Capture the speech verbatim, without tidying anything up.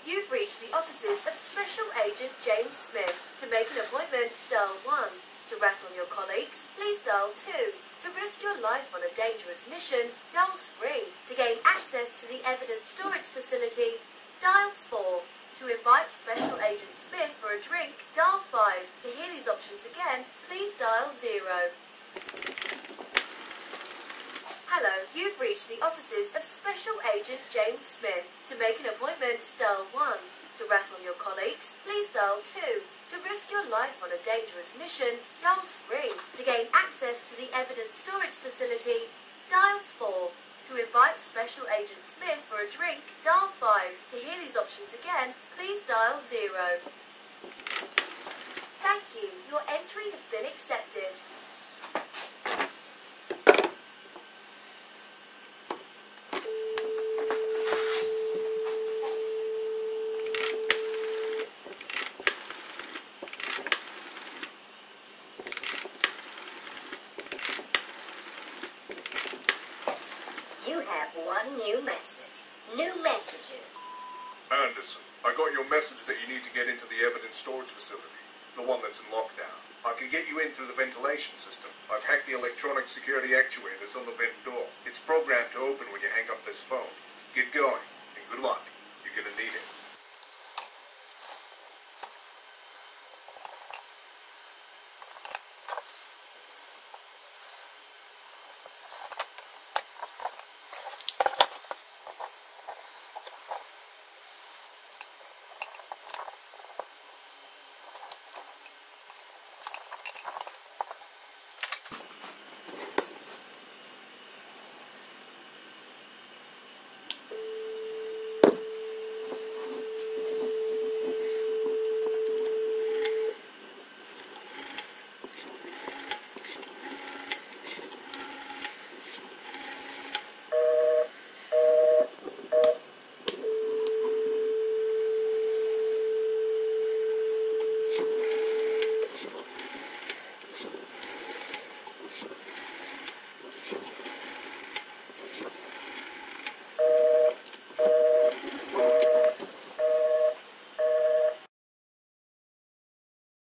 You've reached the offices of Special Agent James Smith. To make an appointment, dial one. To rat on your colleagues, please dial two. To risk your life on a dangerous mission, dial three. To gain access to the evidence storage facility, dial four. To invite Special Agent Smith for a drink, dial five. To hear these options again, please dial zero. Hello, you've reached the offices of Special Agent James Smith. To make an appointment, dial one. To rat on your colleagues, please dial two. To risk your life on a dangerous mission, dial three. To gain access to the evidence storage facility, dial four. To invite Special Agent Smith for a drink, dial five. To hear these options again, please dial zero. Thank you. Your entry has been accepted. You have one new message. New messages. Anderson, I got your message that you need to get into the evidence storage facility, the one that's in lockdown. I can get you in through the ventilation system. I've hacked the electronic security actuators on the vent door. It's programmed to open when you hang up this phone. Get going, and good luck.